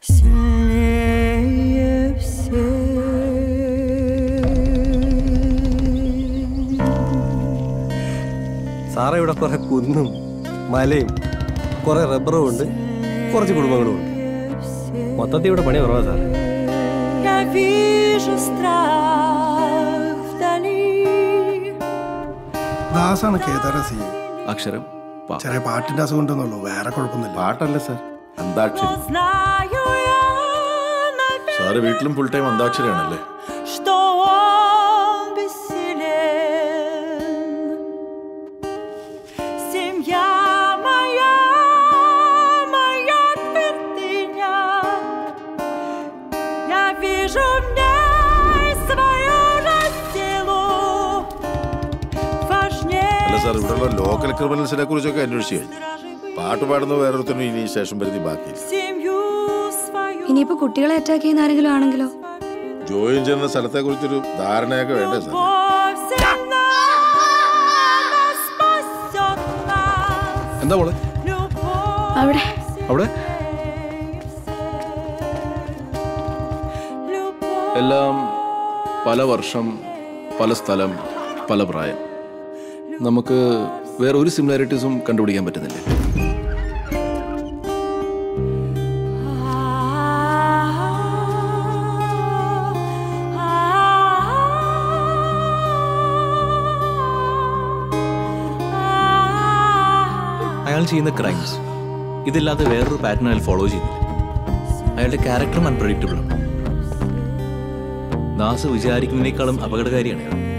സാറേ, ഇവിടെ കുറെ കുന്നും മലയും കുറെ റബ്ബറും ഉണ്ട്, കുറച്ച് കുടുംബങ്ങളും ഉണ്ട്. മൊത്തത്തിൽ ഇവിടെ പണി കുറവാ സാറേ. ദാസാണ് കേദാരസി. അക്ഷരം ചെറിയ പാട്ടിന്റെ അസുഖം ഉണ്ടെന്നുള്ളൂ, വേറെ കുഴപ്പമൊന്നുമില്ല. പാട്ടല്ല സാർ, അന്താക്ഷരി. സാറ് വീട്ടിലും ഫുൾ ടൈം അന്താക്ഷരിയാണല്ലേ? അല്ല സാർ, ഇവിടെയുള്ള ലോക്കൽ ക്രിമിനൽസിനെ കുറിച്ചൊക്കെ അന്വേഷിച്ചു കഴിഞ്ഞു. പാട്ട് പാടുന്ന വേറൊരുത്തരും ഇനി ശേഷം പരിധി ബാക്കിയില്ല. ഇനിയിപ്പോ കുട്ടികളെ അറ്റാക്ക് ചെയ്യുന്ന ആരെങ്കിലും ആണെങ്കിലോ? ജോയിൻ ചെയ്യുന്ന സ്ഥലത്തെ കുറിച്ചൊരു ധാരണയൊക്കെ വേണ്ടേ സാർ? എന്താ മോളെ അവിടെ അവിടെ? എല്ലാം പല വർഷം, പല സ്ഥലം, പല പ്രായം. നമുക്ക് വേറെ ഒരു സിമിലാരിറ്റീസും കണ്ടുപിടിക്കാൻ പറ്റുന്നില്ല. അയാൾ ചെയ്യുന്ന ക്രൈംസ് ഇതില്ലാതെ വേറൊരു പാറ്റേൺ അയാൾ ഫോളോ ചെയ്യുന്നില്ല. അയാളുടെ ക്യാരക്ടറും അൺപ്രഡിക്റ്റബിളാണ്. ദാസ് വിചാരിക്കുന്നതിനേക്കാളും അപകടകാരിയാണ് അയാൾ.